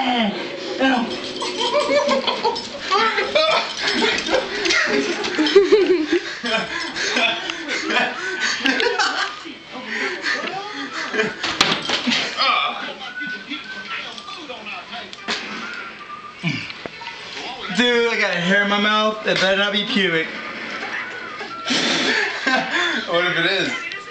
Dude, I got a hair in my mouth. That better not be pubic. What if it is?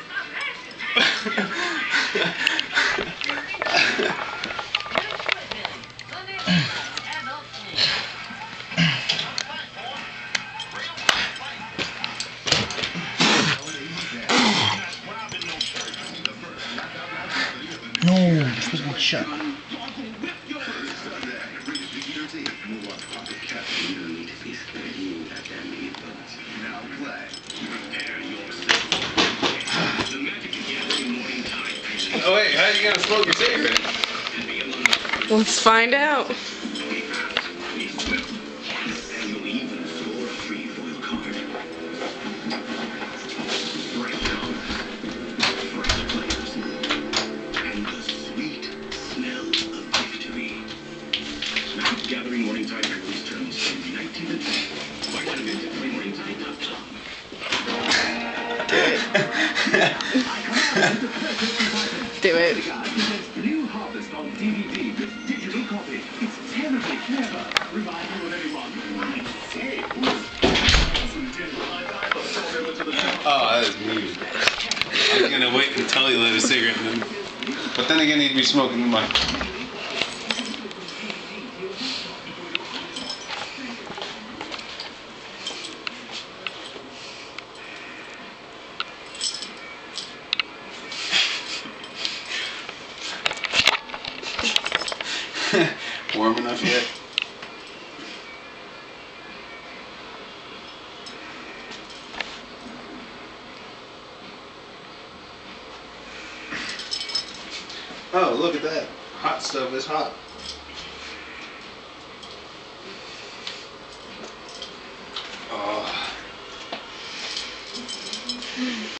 No, this one shut. Oh wait, how are you gonna smoke your cigarette? Let's find out. Gathering Morning Tide release terms from 19th of May. MorningTide.com. Do it. New Harvest on DVD with digital copy. It's terribly clever. Remind you of everyone. Oh, that is mean. I was gonna wait until he lit a cigarette and then. But then again, he'd be smoking the mic. Warm enough yet? Oh, look at that. Hot stuff is hot.